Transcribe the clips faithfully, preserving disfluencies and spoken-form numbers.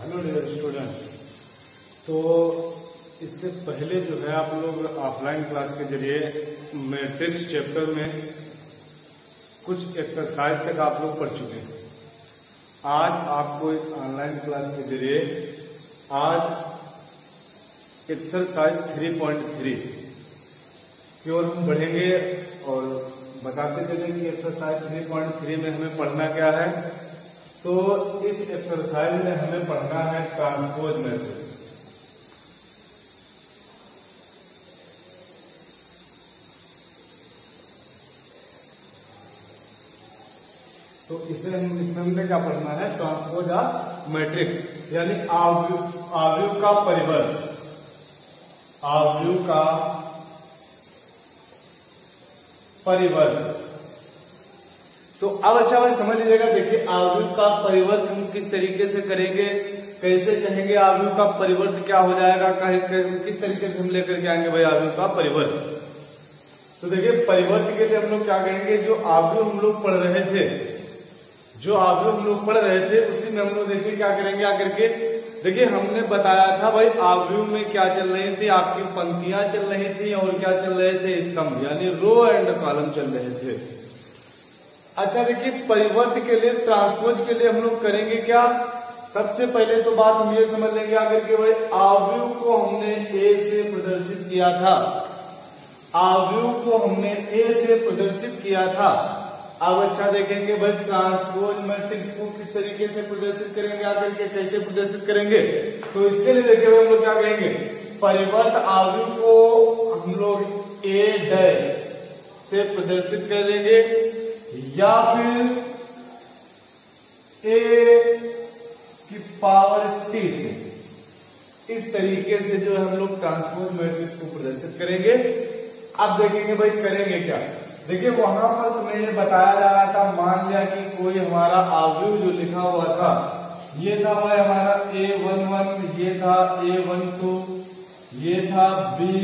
Hello dear students. तो इससे पहले जो है आप लोग ऑफलाइन क्लास के जरिए मैट्रिक्स चैप्टर में कुछ एक्सरसाइज तक आप लोग पढ़ चुके हैं। आज आपको इस ऑनलाइन क्लास के जरिए आज एक्सरसाइज थ्री पॉइंट थ्री की ओर हम बढ़ेंगे और बताते चले कि एक्सरसाइज थ्री पॉइंट थ्री में हमें पढ़ना क्या है। तो इस एक्सरसाइज में हमें पढ़ना है ट्रांसपोज मैट्रिक्स। तो इसे हम इसमें हमने क्या पढ़ना है, ट्रांसपोज ऑफ मैट्रिक्स यानी आव्यूह आव्यूह का परिवर्त, आव्यूह का परिवर्त। तो अब अच्छा भाई समझ लीजिएगा। देखिए आव्यूह का परिवर्त हम किस तरीके से करेंगे, कैसे कहेंगे आव्यूह का परिवर्त क्या हो जाएगा, किस तरीके से हम लेकर के आएंगे भाई आव्यूह का परिवर्त। तो देखिए परिवर्त के लिए हम लोग क्या कहेंगे, जो आव्यूह हम लोग पढ़ रहे थे जो आव्यूह हम लोग पढ़ रहे थे उसी में हम लोग देखिए क्या करेंगे आकर के। देखिए हमने बताया था भाई आव्यूह में क्या चल रही थी, आपकी पंक्तियां चल रही थी और क्या चल रहे थे, स्तंभ यानी रो एंड कॉलम चल रहे थे। अच्छा देखिए परिवर्त के लिए, ट्रांसपोज के लिए हम लोग करेंगे क्या, सबसे पहले तो बात हम ये समझ लेंगे आकर के भाई आव्यूह को हमने ए से प्रदर्शित किया था, आव्यूह को हमने ए से प्रदर्शित किया था। अब अच्छा देखेंगे भाई ट्रांसपोज मैट्रिक्स को किस तरीके से प्रदर्शित करेंगे आकर के, कैसे प्रदर्शित करेंगे। तो इसके लिए देखिए भाई हम लोग क्या करेंगे, परिवर्त आव्यूह को हम लोग ए डैश से प्रदर्शित कर लेंगे या फिर ए की पावर टी से, इस तरीके से जो हम लोग ट्रांसपोज मैट्रिक्स को प्रदर्शित करेंगे। अब देखेंगे भाई करेंगे क्या। देखिए वहां पर तुम्हें बताया जा रहा था, मान लिया कि कोई हमारा आव्यूह जो लिखा हुआ था ये था भाई हमारा ए वन वन, ये था ए वन टू, ये था बी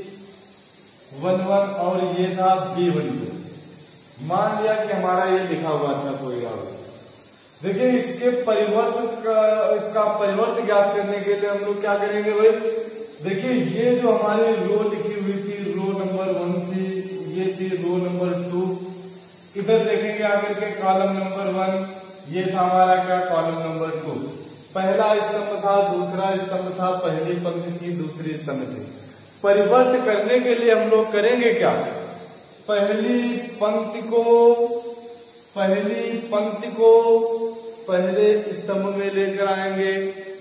वन वन और ये था बी वन टू। मान लिया कि हमारा ये लिखा हुआ था कोई आव्यूह। देखिए इसके परिवर्त का, इसका परिवर्त ज्ञात करने के लिए हम लोग क्या करेंगे भाई। देखिए ये जो हमारी रो लिखी हुई थी, रो नंबर वन थी, ये थी रो नंबर टू, इधर देखेंगे आकर के कॉलम नंबर वन, ये था हमारा क्या कॉलम नंबर टू। पहला स्तंभ था, दूसरा स्तंभ था, पहली पंक्ति थी, दूसरी स्तंभ थी। परिवर्त करने के लिए हम लोग करेंगे क्या, पहली पंक्ति को पहली पंक्ति को पहले स्तंभ में लेकर आएंगे,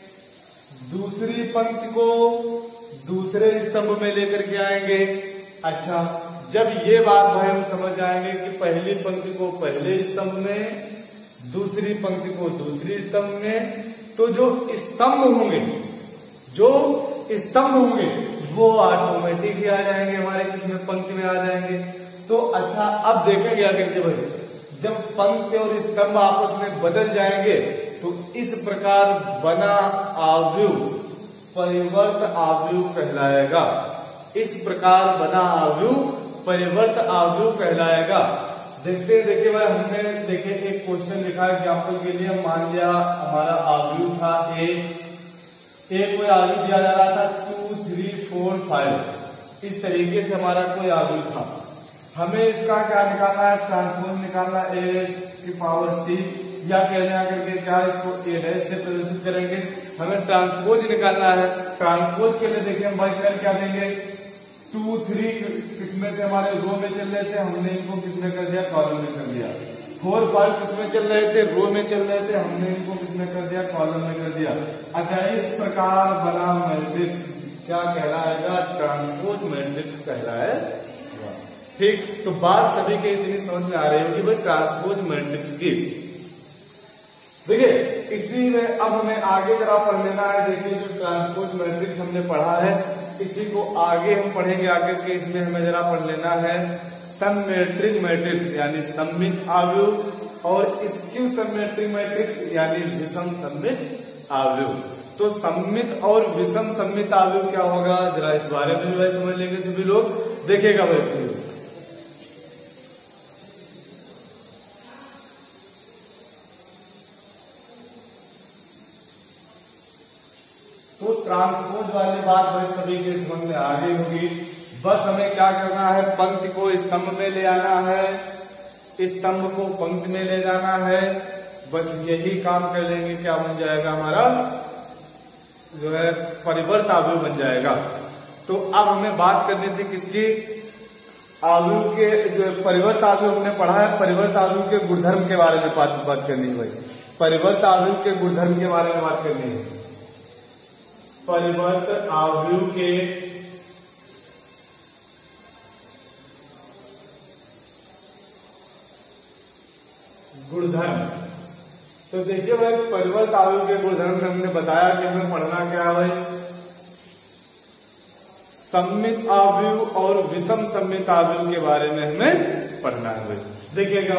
दूसरी पंक्ति को दूसरे स्तंभ में लेकर के आएंगे। अच्छा जब ये बात भाई हम समझ जाएंगे कि पहली पंक्ति को पहले स्तंभ में, दूसरी पंक्ति को दूसरी स्तंभ में, तो जो स्तंभ होंगे जो स्तंभ होंगे वो ऑटोमेटिक ही आ जाएंगे हमारे किसमें, पंक्ति में आ जाएंगे। तो अच्छा अब देखेंगे आगे के भाई जब पंक्ति और स्तंभ आपस में बदल जाएंगे तो इस प्रकार बना आव्यूह परिवर्त आव्यूह कहलाएगा। इस प्रकार बना आव्यूह परिवर्त आव्यूह कहलाएगा। देखते हैं, देखिए भाई हमने देखे एक क्वेश्चन लिखा है एग्जाम्पल के लिए। मान लिया हमारा आव्यूह था ए, ए कोई आव्यूह दिया जा रहा था टू थ्री फोर फाइव, इस तरीके से हमारा कोई आव्यूह था। हमें इसका क्या निकालना है, ट्रांसपोज निकालना, ए की पावर टी या कहने आकर के क्या इसको ए डैश से प्रदर्शित करेंगे। हमें ट्रांसपोज निकालना है। ट्रांसपोज के लिए देखिए हम भाई कर क्या देंगे, टू थ्री किसमें थे हमारे रो में चल रहे थे, हमने इनको किसमें कर दिया, कॉलम में कर दिया। फोर फाइव किसमें चल रहे थे, रो में चल रहे थे, हमने इनको किसमें कर दिया, कॉलम में कर दिया। अच्छा इस प्रकार बना मैट्रिक्स क्या कहलाएगा, ट्रांसपोज मैट्रिक्स कहलाएगा। ठीक, तो बात सभी के इतनी समझ में आ रही होगी भाई ट्रांसपोज मैट्रिक्स की। देखिए इसी में अब हमें आगे जरा पढ़ लेना है। देखिए जो ट्रांसपोज मैट्रिक्स हमने पढ़ा है इसी को आगे हम पढ़ेंगे आगे के। इसमें हमें जरा पढ़ लेना है सममेट्रिक मैट्रिक्स यानी सममित आव्यूह और स्क्यू सममेट्रिक मैट्रिक्स यानी विषम सममित आव्यूह। तो सममित और विषम सममित आव्यूह क्या होगा, जरा इस बारे में जो है समझ लेंगे सभी लोग। देखिएगा भाई तो ट्रांसपोज वाली बात भाई सभी के समझ में आ गई होगी। बस हमें क्या करना है, पंक्ति को स्तंभ में ले आना है, स्तंभ को पंक्ति में ले जाना है, बस यही काम कर लेंगे, क्या बन जाएगा हमारा जो है परिवर्त अवयव बन जाएगा। तो अब हमें बात करनी थी किसकी, अवयव के जो परिवर्त अवयव हमने पढ़ा है, परिवर्त अवयव के गुणधर्म के बारे में बात बात करनी है भाई, परिवर्त अवयव के गुणधर्म के बारे में बात करनी है। परिवर्त अवयव के गुणधर्म, तो देखिए भाई परिवर्त अवयव के गुणधर्म में हमने बताया कि हमें पढ़ना क्या है भाई, सममित अवयव और विषम सममित अवयव के बारे में हमें पढ़ना है भाई। देखिएगा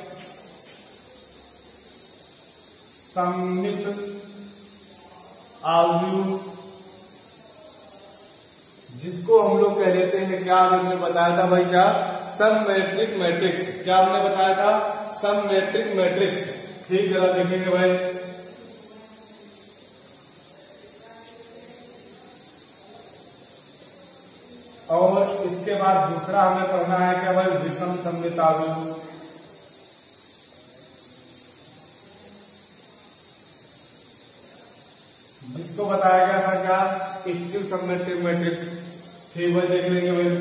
सममित अवयव जिसको हम लोग कह लेते हैं, क्या हमने बताया था भाई, क्या सममेट्रिक मैट्रिक्स, क्या हमने बताया था सममेट्रिक मैट्रिक्स। ठीक, जरा देखेंगे भाई, और इसके बाद दूसरा हमें पढ़ना है क्या भाई, विषम सममित अवयव। जिसको बताया गया था क्या, स्क्यू सममेट्रिक मैट्रिक्स। ठीक भाई, देख लेंगे भाई।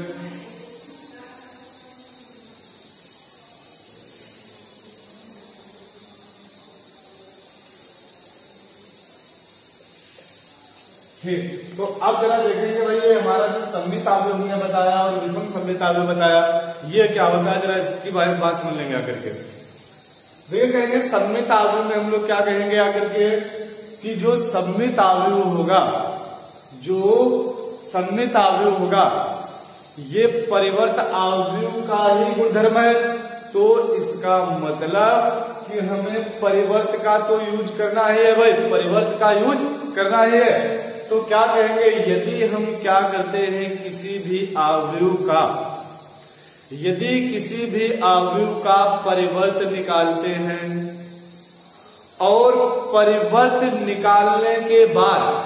ठीक, तो अब जरा देखेंगे भाई ये हमारा जो सममित अवयव हमने बताया और विषम सममित अवयव बताया, ये क्या होता है, जरा इसकी बात समझ लेंगे आकर के। देखिए कहेंगे सममित अवयव में हम लोग क्या कहेंगे आकर के, कि जो सममित अवयव होगा, जो सममित अवयव होगा ये परिवर्त अवयव का ही गुणधर्म है। तो इसका मतलब कि हमें परिवर्त का तो यूज करना ही है भाई, परिवर्त का यूज करना ही है। तो क्या कहेंगे, यदि हम क्या करते हैं, किसी भी अवयव का, यदि किसी भी अवयव का परिवर्त निकालते हैं और परिवर्त निकालने के बाद,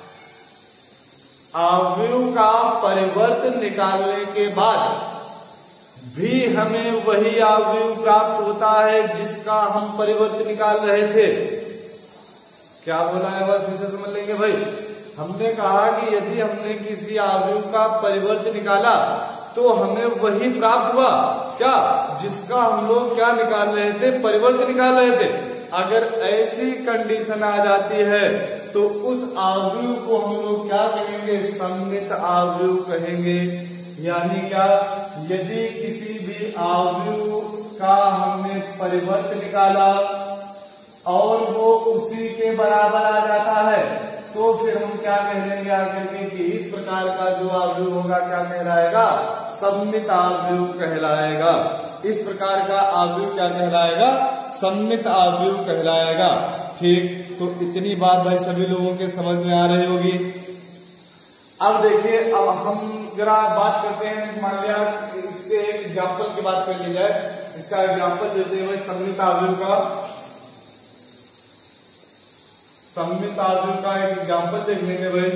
अवयव का परिवर्त निकालने के बाद भी हमें वही अवयव प्राप्त होता है जिसका हम परिवर्त निकाल रहे थे। क्या बोला है, बस फिर से समझ लेंगे भाई। हमने कहा कि यदि हमने किसी अवयव का परिवर्त निकाला तो हमें वही प्राप्त हुआ, क्या, जिसका हम लोग क्या निकाल रहे थे, परिवर्त निकाल रहे थे। अगर ऐसी कंडीशन आ जाती है तो उस अवयव को हम लोग क्या कहेंगे, सममित अवयव कहेंगे। यानी क्या, यदि किसी भी अवयव का हमने परिवर्त निकाला और वो उसी के बराबर आ जाता है, तो फिर हम क्या कह लेंगे आगे के, कि इस प्रकार का जो अवयव होगा क्या कहलाएगा, सममित अवयव कहलाएगा। इस प्रकार का अवयव क्या कहलाएगा, सममित अवयव कहलाएगा। ठीक, तो इतनी बात भाई सभी लोगों के समझ में आ रही होगी। अब देखिए, अब हम जरा बात करते हैं, मान लिया इसके एक एग्जाम्पल की बात कर ली जाए। इसका एग्जाम्पल देते हैं भाई सममित अवयव का, सममित अवयव का एक एग्जाम्पल देख लेंगे भाई।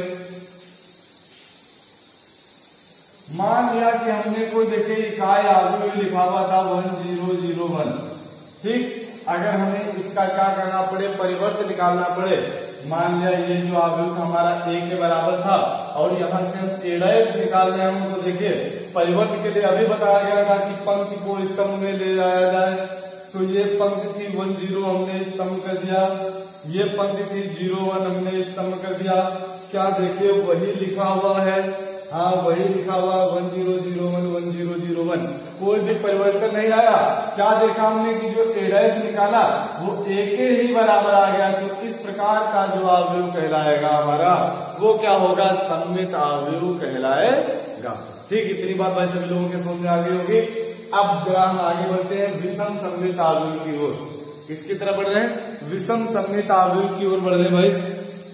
मान लिया कि हमने कोई देखे इकाई अवयव लिखा हुआ था वन जीरो जीरो वन। ठीक, अगर हमें इसका क्या करना पड़े, परिवर्त निकालना पड़े। मान लिया ये जो अवयव हमारा ए के बराबर था और यहाँ से हम ए डैश निकाल रहे हैं, तो देखिए परिवर्त के लिए अभी बताया गया था कि पंक्ति को स्तंभ में ले जाया जाए। तो ये पंक्ति थी वन जीरो, हमने स्तंभ कर दिया। ये पंक्ति थी जीरो वन, हमने स्तंभ कर दिया। क्या देखिए वही लिखा हुआ है, हाँ वही लिखा हुआ, one zero zero one one zero zero one, कोई भी परिवर्तन नहीं आया। क्या देखा हमने कि जो ए डैश निकाला वो ए के ही बराबर आ गया। तो इस प्रकार का जो अवयव कहलाएगा हमारा, वो क्या होगा, सममित अवयव कहलाएगा। ठीक, इतनी बात भाई सभी लोगों के समझ में आ गई होगी। अब जरा हम आगे बढ़ते हैं विषम सममित अवयव की ओर। किसकी तरफ बढ़ रहे हैं, विषम सममित अवयव की ओर बढ़ रहे हैं भाई।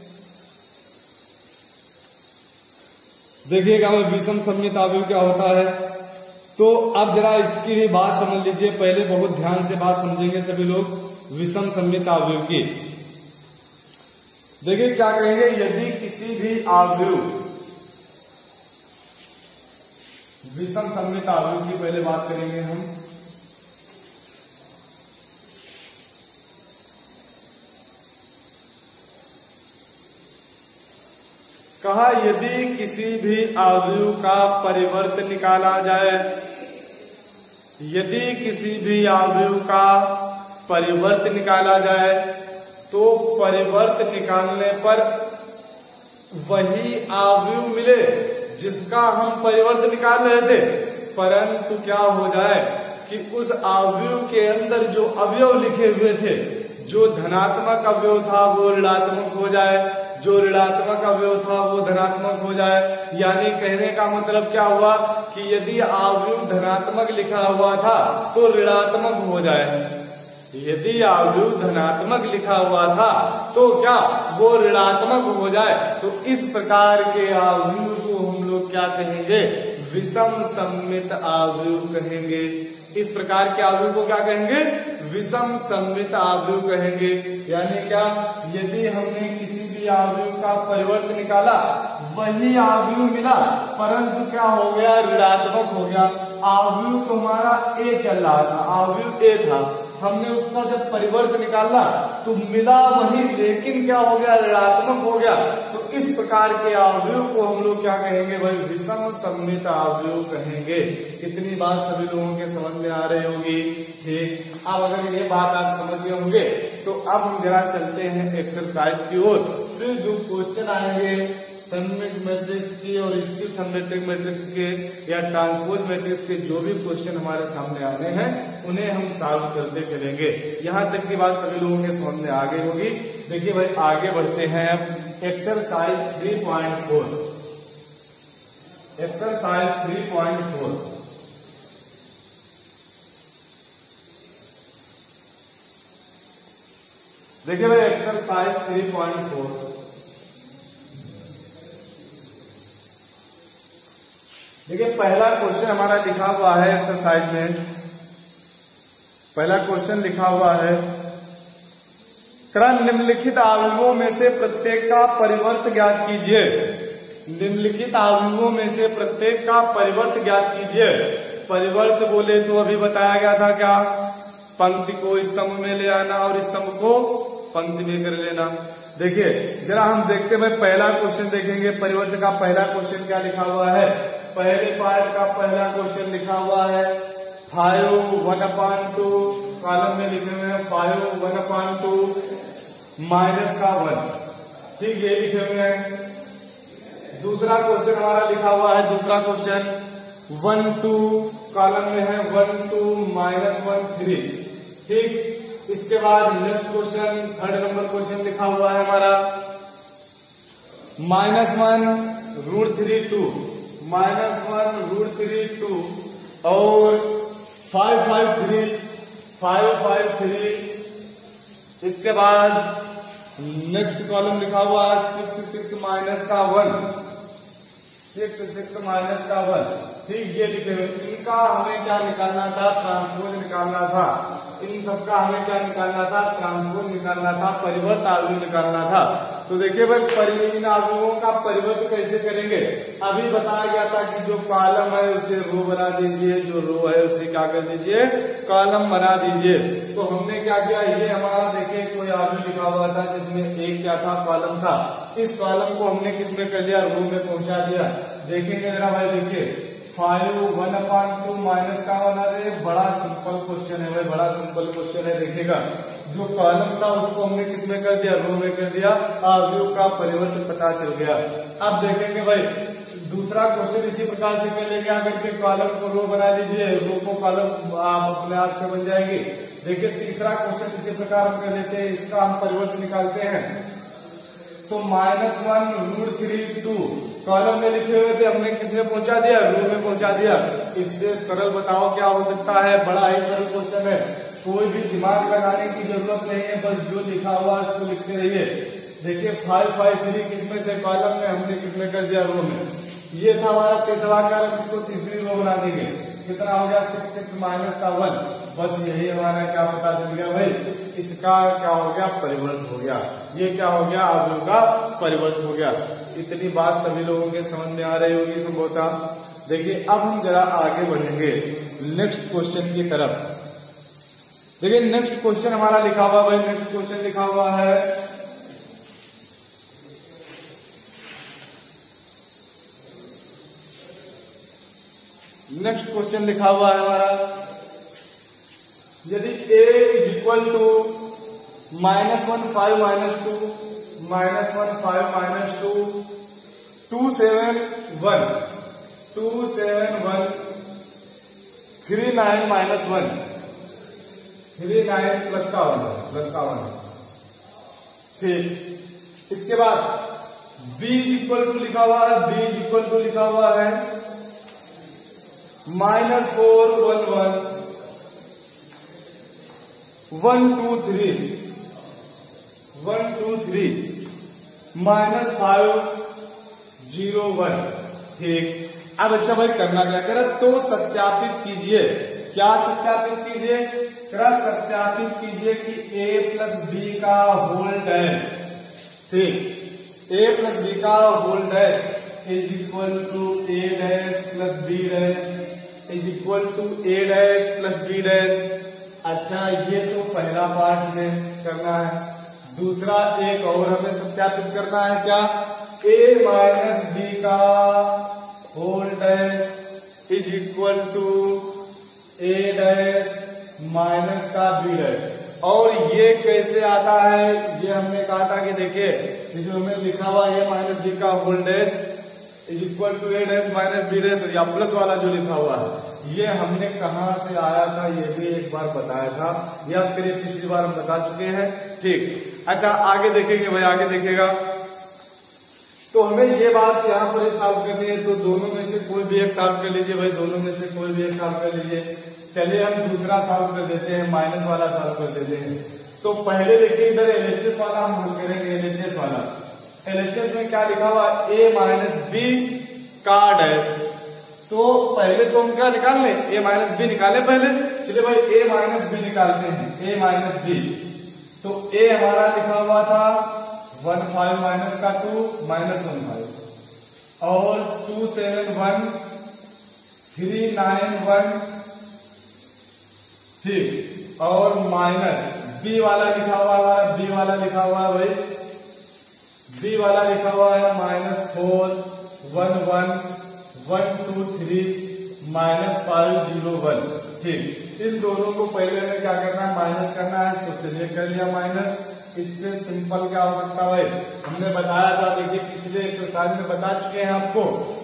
देखिएगा भाई विषम सममित अवयव क्या होता है। तो अब जरा इसकी भी बात समझ लीजिए, पहले बहुत ध्यान से बात समझेंगे सभी लोग विषम सममित अवयव की। देखिए क्या कहेंगे, यदि किसी भी अवयव, विषम सममित अवयव की पहले बात करेंगे हम। कहा यदि किसी भी अवयव का परिवर्त निकाला जाए, यदि किसी भी अवयव का परिवर्त निकाला जाए तो परिवर्त निकालने पर वही अवयव मिले जिसका हम परिवर्त निकाल रहे थे, परंतु क्या हो जाए कि उस अवयव के अंदर जो अवयव लिखे हुए थे, जो धनात्मक अवयव था वो ऋणात्मक हो जाए, जो ऋणात्मक अवयव था वो धनात्मक हो जाए। यानी कहने का मतलब क्या हुआ कि यदि अवयव धनात्मक लिखा हुआ था तो ऋणात्मक हो जाए, यदि अवयव धनात्मक लिखा हुआ था तो क्या वो ऋणात्मक हो जाए। तो इस प्रकार के अवयव को हम लोग क्या कहेंगे, विषम सममित अवयव कहेंगे। इस प्रकार के अवयव को क्या कहेंगे, विषम सममित अवयव कहेंगे। यानी क्या, यदि हमने किसी भी अवयव का परिवर्त निकाला वही अवयव मिला परंतु क्या हो गया, ऋणात्मक हो गया। अवयव तो हमारा ए चल रहा था, अवयव ए था, हमने उसका जब परिवर्त निकाला तो मिला वही लेकिन क्या हो गया, ऋणात्मक हो गया। तो इस प्रकार के अवयव को हम लोग क्या कहेंगे भाई, विषम सममित अवयव कहेंगे। इतनी बात सभी लोगों के समझ में आ रही होगी। ठीक, अब अगर ये बात आप समझ गए होंगे तो अब हम जरा चलते हैं एक्सरसाइज की ओर। फिर जो क्वेश्चन आएंगे सममित मैट्रिक्स की और इसकी सिमेट्रिक मैट्रिक्स के या ट्रांसपोज मैट्रिक्स के जो भी क्वेश्चन हमारे सामने आने हैं उन्हें हम सॉल्व करते चलेंगे। यहाँ तक की बात सभी लोगों के समझ में आ गई होगी। देखिए भाई आगे बढ़ते हैं exercise three point four. Exercise three point four देखिए भाई एक्सरसाइज थ्री पॉइंट फोर देखिए पहला क्वेश्चन हमारा लिखा हुआ है एक्सरसाइज में। पहला क्वेश्चन लिखा हुआ है, क्रम निम्नलिखित अवयवों में से प्रत्येक का परिवर्त ज्ञात कीजिए। निम्नलिखित अवयवों में से प्रत्येक का परिवर्त ज्ञात कीजिए। परिवर्त बोले तो अभी बताया गया था क्या, पंक्ति को स्तंभ में ले आना और स्तंभ को पंक्ति में कर लेना। देखिए जरा हम देखते हैं, पहला क्वेश्चन देखेंगे परिवर्त का। पहला क्वेश्चन क्या लिखा हुआ है, पहले पार्ट का पहला क्वेश्चन लिखा हुआ है five one upon two, column में लिखे हुए हैं five one upon two minus का वन। ठीक, ये लिखे हुए हैं। दूसरा क्वेश्चन हमारा लिखा हुआ है, दूसरा क्वेश्चन वन टू, कॉलम में है one two minus one three. ठीक, इसके बाद next question third number question लिखा हुआ है हमारा minus one root three two, minus one root three two और five five three, five five three. इसके बाद नेक्स्ट कॉलम लिखा हुआ है सिक्स सिक्स माइनस का वन, सिक्स सिक्स माइनस का वन। ठीक, ये लिखे हुए। इनका हमें क्या निकालना था, ट्रांसपोज निकालना था। इन सबका हमें क्या निकालना था, ट्रांसपोज निकालना था, परिवर्त अवयव निकालना था। तो देखिए भाई इन अवयवों का परिवर्त कैसे करेंगे, अभी बताया गया था कि जो कॉलम है उसे रो बना दीजिए, जो रो है उसे क्या कर दीजिए, कॉलम बना दीजिए। तो हमने क्या किया, ये हमारा देखिए कोई अवयव लिखा हुआ था जिसमें एक क्या था, कॉलम था। इस कॉलम को हमने किस में कर लिया, रो में पहुंचा दिया। देखेंगे जरा भाई, देखिए five one upon two minus का वन। अरे बड़ा सिंपल क्वेश्चन है भाई, बड़ा सिंपल क्वेश्चन है। देखिएगा जो कॉलम था उसको हमने किसमें कर दिया, रो में कर दिया। अवयव का परिवर्तन पता चल गया। अब देखेंगे भाई दूसरा क्वेश्चन इसी प्रकार से कर लेंगे, आकर के कॉलम को रो बना लीजिए, रो को कॉलम आप अपने आप से बन जाएंगे। देखिए तीसरा क्वेश्चन इसी प्रकार हम कर लेते हैं, इसका हम परिवर्तन निकालते हैं। तो minus one root three two column में लिखे हुए थे, हमने किसमें पहुंचा दिया, रो में पहुंचा दिया। इससे सरल बताओ क्या हो सकता है, बड़ा ही सरल क्वेश्चन है, कोई भी दिमाग लगाने की जरूरत नहीं है, बस जो लिखा हुआ है उसको लिखते रहिए। देखिए फाइव फाइव थ्री किसमें थे, कॉलम में, हमने किसमें कर दिया, रो में। ये था हमारा तीसरा कॉलम, इसको तीसरी रो बना देंगे। कितना हो गया, सिक्स सिक्स माइनस का वन। बस यही हमारा क्या पता चल गया भाई, इसका क्या हो गया, परिवर्तन हो गया। ये क्या हो गया, अवयव का परिवर्त हो गया। इतनी बात सभी लोगों के समझ में आ रही होगी संभवतः। देखिए अब हम जरा आगे बढ़ेंगे नेक्स्ट क्वेश्चन की तरफ। देखिए नेक्स्ट क्वेश्चन हमारा लिखा हुआ है, नेक्स्ट क्वेश्चन लिखा हुआ है नेक्स्ट क्वेश्चन लिखा हुआ है हमारा, यदि a is equal to minus one five minus two minus one five minus two two seven one two seven one three nine minus one three nine plus का one plus का one ठीक। इसके बाद b इक्वल टू लिखा हुआ है, b equal to लिखा हुआ है minus four one one one two three one two three minus five zero one ठीक। अब अच्छा भाई करना क्या करे, तो सत्यापित कीजिए। क्या सत्यापित कीजिए, क्रस सत्यापित कीजिए कि a प्लस बी का होल डैश ठीक, a प्लस बी का whole dash is equal to A dash plus B dash is equal to A dash plus B dash. अच्छा ये तो पहला पार्ट में करना है। दूसरा एक और हमें सत्यापित करना है, क्या, a माइनस बी का whole dash is equal to A dash minus का बी डैश। और ये कैसे आता है, ये हमने कहा था कि देखिए जो हमें लिखा हुआ है माइनस बी का whole dash is equal to A dash minus B dash, या प्लस वाला जो लिखा हुआ है ये हमने कहाँ से आया था ये भी एक बार बताया था, या फिर पिछली बार हम बता चुके हैं ठीक। अच्छा आगे देखेंगे भाई, आगे देखेगा तो हमें ये बात यहाँ पर सॉल्व करनी है। तो दोनों में से कोई भी एक सॉल्व कर लीजिए भाई, दोनों में से कोई भी एक सॉल्व कर लीजिए। चलिए हम दूसरा सॉल्व कर देते हैं, माइनस वाला सॉल्व कर देते हैं। तो पहले देखिए इधर एलएचएस वाला हम हल करेंगे, एलएचएस वाला। एलएचएस में क्या लिखा हुआ, a माइनस बी का डैश। तो पहले तो हम क्या निकाल लें, a माइनस बी निकाले पहले। चलिए भाई a माइनस बी निकालते हैं, a माइनस बी। तो a हमारा लिखा हुआ था वन फाइव माइनस का टू माइनस वन फाइव और two seven one three nine one ठीक, और माइनस b वाला लिखा हुआ है, b वाला लिखा हुआ है भाई, b वाला लिखा हुआ है minus four one one one two three minus five zero one ठीक। इन दोनों को पहले में क्या करना है, माइनस करना है। तो चलिए कर लिया माइनस। इससे सिंपल क्या हो सकता है, हमने बताया था, देखिए पिछले एक्सरसाइज में बता चुके हैं आपको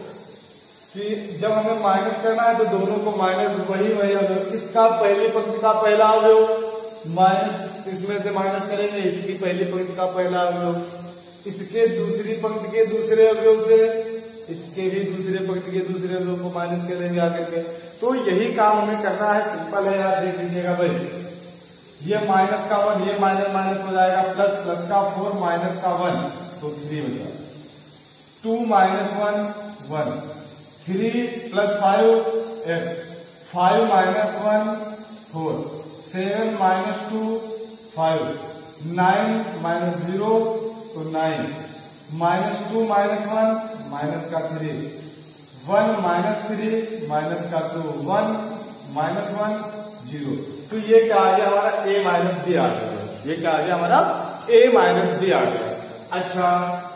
कि जब हमें माइनस करना है तो दोनों को माइनस वही वही अवयव, इसका पहली पंक्ति का पहला अवयव माइनस, इसमें से माइनस करेंगे इसकी पहली पंक्ति का पहला अवयव, इसके दूसरी पंक्ति के दूसरे अवयव से इसके भी दूसरे पंक्ति के दूसरे अवयव को माइनस करेंगे आगे के। तो यही काम हमें करना है, सिंपल है यार, देख लीजिएगा भाई। ये माइनस का वन, ये माइनस माइनस हो जाएगा, प्लस प्लस का फोर माइनस का वन तो थ्री हो जाएगा, two minus one one, three plus five eight, five minus one four, seven minus two five, nine minus zero तो nine, minus two minus one minus का three, one minus three minus का two, one minus one zero. तो ये क्या आ गया हमारा, a minus B आ गया। ये क्या आ गया हमारा, a माइनस बी आ गया। अच्छा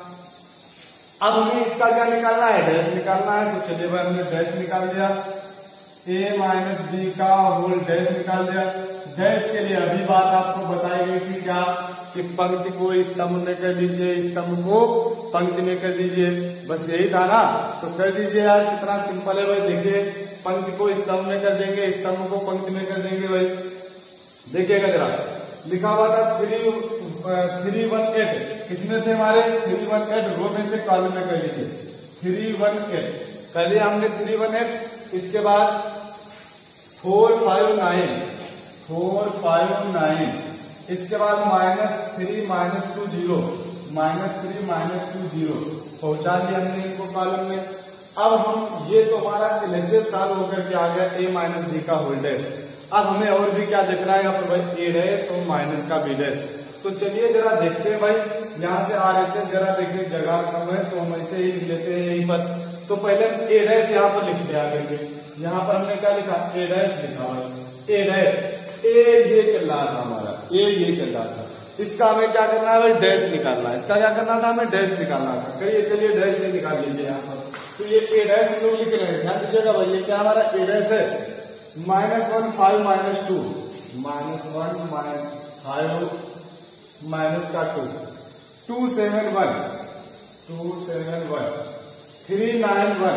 अब हमें इसका क्या निकालना है, डैश निकालना है। तो चलिए भाई हमने डैश निकाल दिया, a माइनस बी का होल डैश निकाल दिया। डैश के लिए अभी बात आपको बताई गई थी क्या, कि पंक्ति को स्तंभ में कर लीजिए, स्तंभ को पंक्ति में कर दीजिए, बस यही था ना। तो कर दीजिए यार, कितना सिंपल है भाई। देखिए पंक्ति को स्तंभ में कर देंगे, स्तंभ को पंक्ति में कर देंगे भाई। देखिएगा जरा, लिखा हुआ था थ्री थ्री वन एट, किसमें थे हमारे, थ्री वन एट रो में से कॉलम में कर लीजिए, थ्री वन एट पहले हमने थ्री वन एट, इसके बाद four five nine, four five nine, इसके बाद minus three minus two zero, minus three minus two zero पहुंचा दिया हमने इनको कॉलम में। अब हम ये तो हमारा एलएचएस सॉल्व होकर के आ गया, a माइनस बी का होल डैश। अब हमें और भी क्या देखना है यहाँ पर भाई, a डैश और माइनस का b डैश। तो चलिए जरा देखते हैं भाई, यहाँ से आर एच एस जरा देखिए जगह कम है तो हम ऐसे ही लेते हैं यहीं पर। तो पहले ए डैश यहाँ पर लिख दिया करके, यहाँ पर हमने क्या लिखा, ए डैश लिखा भाई, ए डैश, ए ये चल रहा था हमारा, ए ये चल रहा था, इसका हमें क्या करना है भाई, डैश निकालना है। इसका क्या करना था, हमें डैश निकालना था। कहिए चलिए डैश ये निकाल लीजिए यहाँ पर। तो ये ए डैश हम लोग लिख रहे हैं, ध्यान दीजिएगा भाई, ये क्या हमारा ए डैश है, minus one five minus two, minus one minus five minus का two, two seven one, two seven one, three nine one,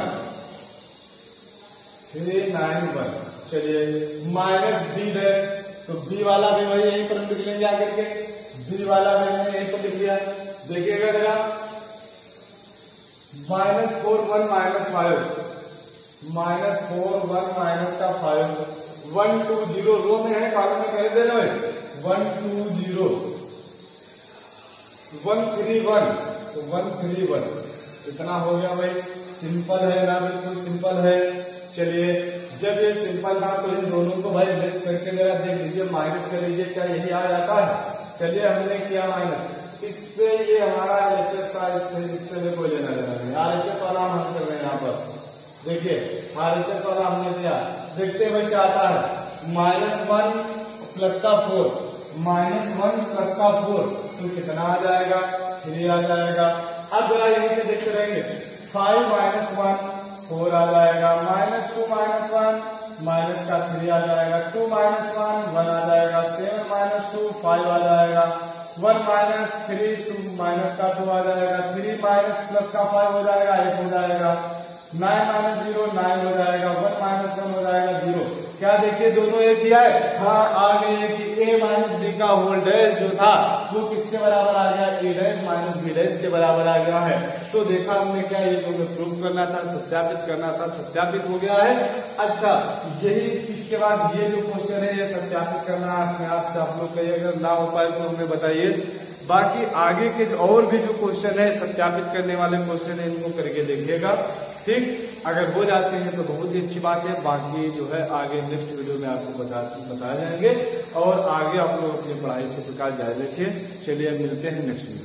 three nine one. चलिए माइनस बी डैश, तो बी वाला भी वही यहीं पर लिख लेंगे आकर के, बी वाला भी हमने यहीं पर लिख लिया। देखिएगा जरा, minus four one minus five, minus four one minus का five, one two zero, row में है कॉलम में कह दे रहे, one two zero, one three one, तो वन थ्री वन, इतना हो गया भाई। सिंपल है ना, बिल्कुल सिंपल है। चलिए जब ये सिंपल था तो इन दोनों को भाई लेस करके जरा देख लीजिए, माइनस कर लीजिए, क्या यही आ जाता है। चलिए हमने किया माइनस, इससे ये हमारा एच एस का, इससे इससे कोई लेना देना नहीं, आर एच एस वाला हम हल कर रहे हैं यहाँ पर। देखिए आर एच एस वाला हमने दिया, देखते हैं भाई क्या आता है, माइनस वन प्लस का फोर, माइनस वन प्लस का फोर, तो कितना आ जाएगा, थ्री आ जाएगा। अब जरा यहीं से देखते रहेंगे, फाइव माइनस वन फोर आ जाएगा, minus two minus one minus का थ्री आ जाएगा, टू माइनस वन वन आ जाएगा, सेवन माइनस टू फाइव आ जाएगा, one minus three two minus का टू आ जाएगा, थ्री माइनस प्लस का फाइव हो जाएगा, एक हो जाएगा, नाइन माइनस जीरो नाइन हो जाएगा, वन माइनस वन हो जाएगा जीरो। क्या देखिए दोनों एक ही है, हाँ आ गए कि ए माइनस बी का होल डैश जो था वो किसके बराबर आ गया, A dash minus B dash के बराबर आ गया है। तो देखा हमने क्या, ये तो प्रूव करना था, सत्यापित करना था, सत्यापित हो गया है। अच्छा यही, इसके बाद ये जो क्वेश्चन है ये सत्यापित करना अपने आप से आप लोग कहिए, अगर ना हो पाए तो हमें बताइए। बाकी आगे के और भी जो क्वेश्चन है सत्यापित करने वाले क्वेश्चन है, इनको करके देखिएगा, ठीक। अगर हो जाते हैं तो बहुत ही अच्छी बात है, बाकी जो है आगे नेक्स्ट वीडियो में आपको बता बताए जाएंगे। और आगे आप लोग अपनी पढ़ाई से प्रकार जारी रखिए। चलिए अब मिलते हैं नेक्स्ट वीडियो।